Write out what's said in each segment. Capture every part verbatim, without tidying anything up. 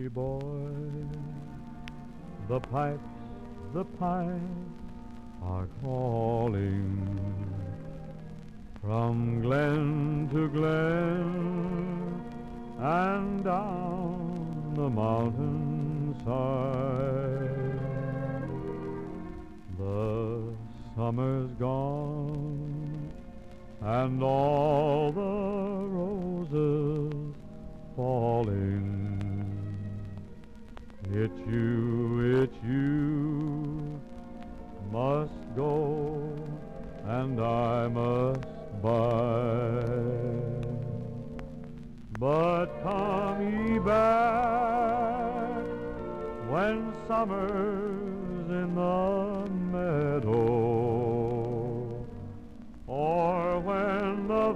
Daddy boy. The pipes, the pipes are calling from glen to glen and down the mountainside. The summer's gone and all the roses falling. It's you, it's you must go and I must bide. But come ye back when summer's in the meadow, or when the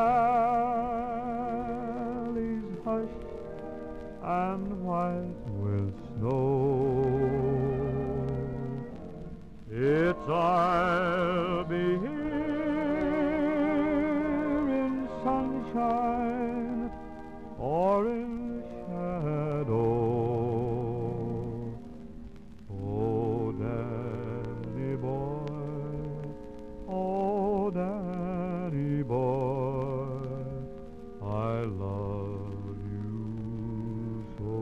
valley's hushed and white with snow. It's I'll be here in sunshine or in shadow. Oh, Daddy boy, oh, Daddy boy, I love you so.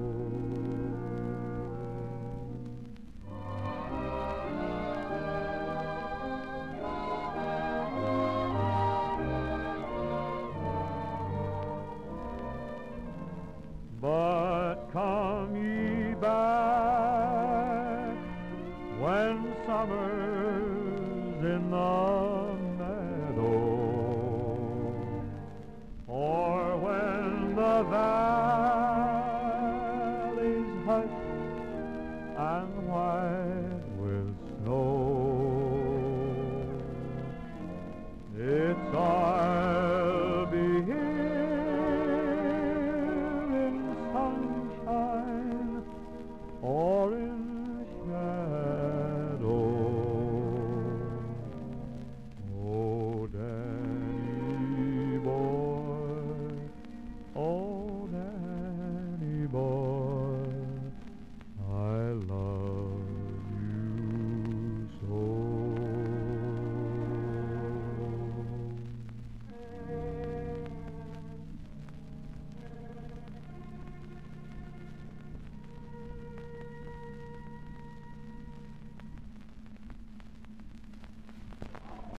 But come ye back when summer's in the meadow, or when the valley's hushed and white